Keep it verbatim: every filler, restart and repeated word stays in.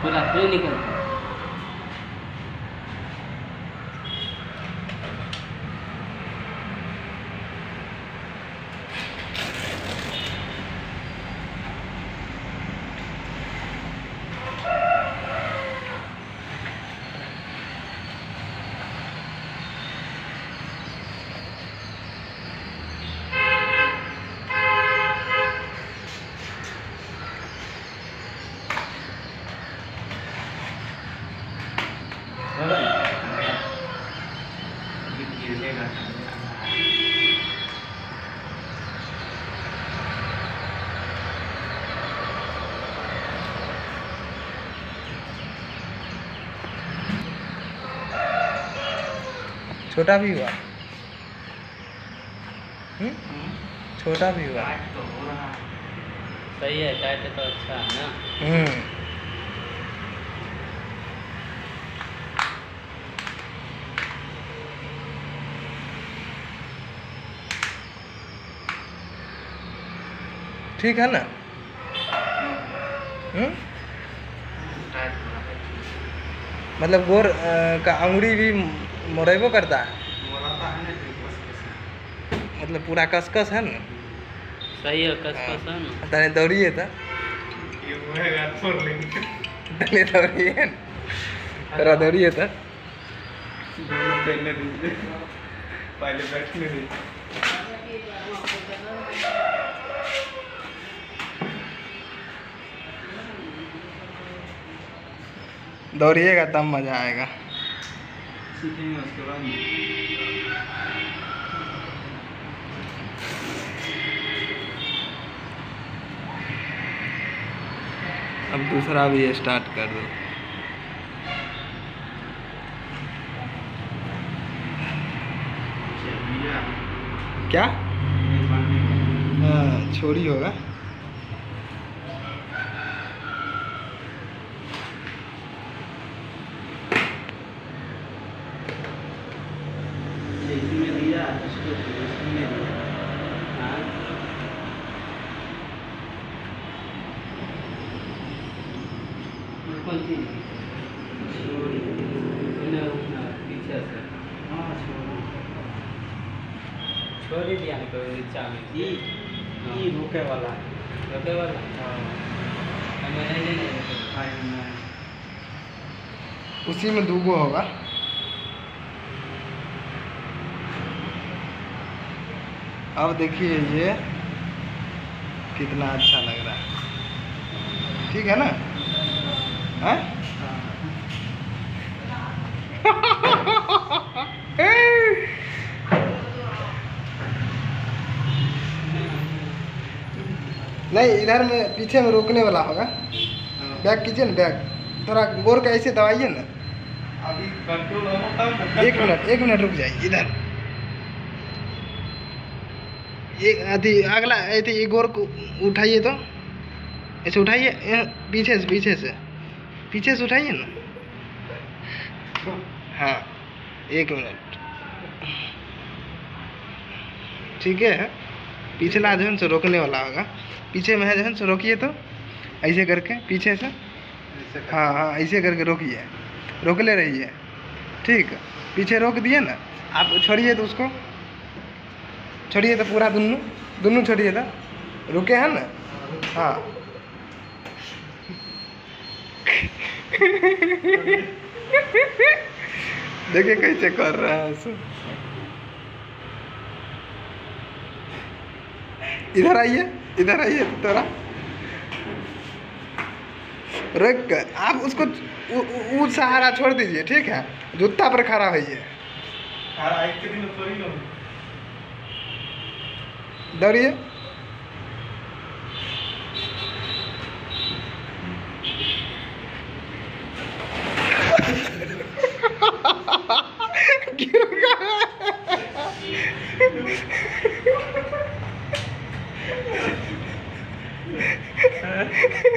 पूरा थोड़ी निकलता। छोटा भी हुआ, हम्म छोटा भी हुआ। तो हो रहा है, सही है, टाइट है तो अच्छा है ना। हम्म ठीक है ना। हम्म मतलब गोर अ, का अंगुरी भी मोरेबो करता है, मतलब पूरा कसकस है ना। सही है, कस कस है ना। तने दौड़िए तो तने दौड़िए तोरा दौड़िए तो पहले बैठने दीजिए। दौड़िएगा तब मज़ा आएगा। सीखेंगे उसके बाद। अब दूसरा भी स्टार्ट कर दो। क्या? हाँ छोरी होगा। इसमें दिया, इसको इसमें दिया। हाँ, कौन सी छोड़ी? इन्हें उठना पीछे से। हाँ छोड़ी, छोड़ी दिया है कोई नीचा में। ये ये रोके वाला है, रोके वाला। हाँ, हमें नहीं नहीं नहीं। उसी में दूगो होगा। अब देखिए ये कितना अच्छा लग रहा है, ठीक है ना। हैं? नहीं इधर में पीछे में रोकने वाला होगा। बैक कीजिए ना, बैक थोड़ा गोर का ऐसे दबाइए ना। अभी कंट्रोल होता है। एक मिनट एक मिनट रुक जाइए इधर। ये अभी अगला ऐसे ये गोर को उठाइए तो ऐसे उठाइए, पीछे से पीछे से पीछे से उठाइए ना। हाँ एक मिनट, ठीक है। पिछला जो है से रोकने वाला होगा, पीछे में है जो है से रोकिए तो ऐसे करके पीछे से। हाँ हाँ ऐसे करके रोकिए, रोकले रहिए, ठीक है। पीछे रोक दिए ना, आप छोड़िए तो उसको छोड़िए तो पूरा दोनों दोनों छोड़िए तो रुके हैं ना। हाँ देखिए कैसे कर रहा है सो। इधर आइए इधर आइए तो थोड़ा रख कर आप उसको उ, उ, उ सहारा छोड़ दीजिए, ठीक है। जूता पर खड़ा होइए, दौड़िए। क्यों